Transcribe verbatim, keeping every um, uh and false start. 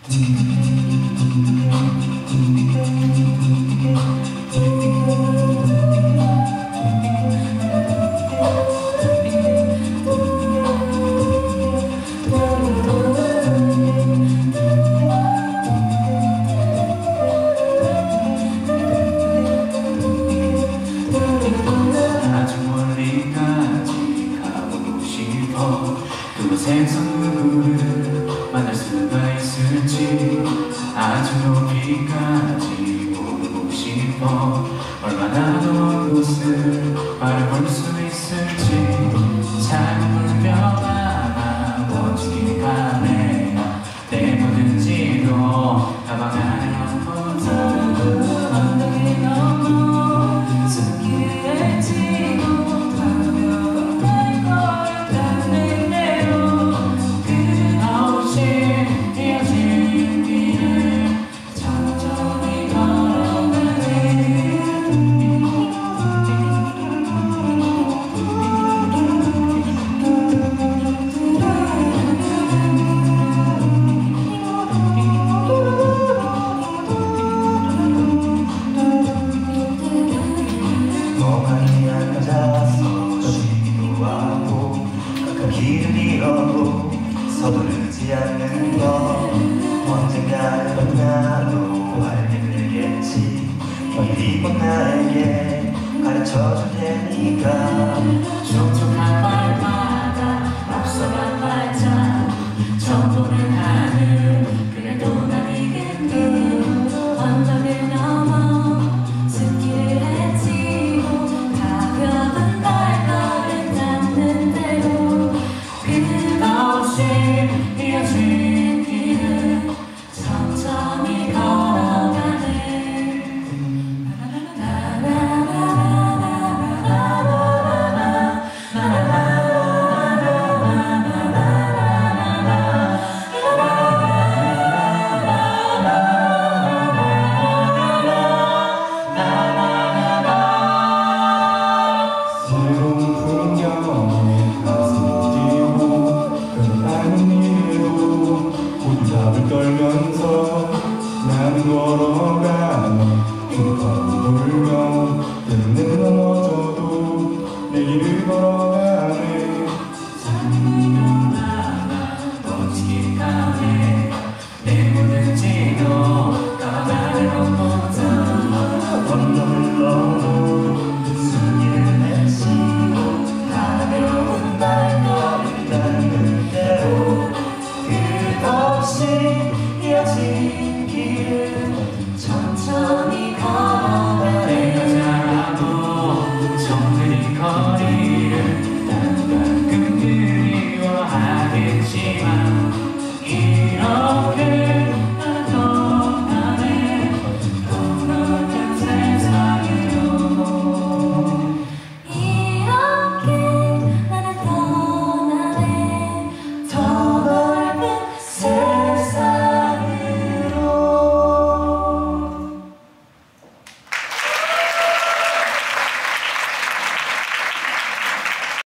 그곳에서 누구를 만날 수가 있을지 아주 높이까지 오르고 싶어. 얼마나 먼 곳을 바라볼 수 있을지 작은 불며 아마 멋진 밤에 내 뭐든지도 가방 안에 얹어서 언덕이 넘어 숨기에 지고 가벼운 날 걸었다는 대로 끝없이 이어진 길을 천천히 걸어가네. 멍하니 앉아서 쉬기도 하고 가끔 길을 잃어도 서두르지 않는 것 언젠가는 나도 알게 되겠지. 이 길 곧 나에게 가르쳐줄 테니까.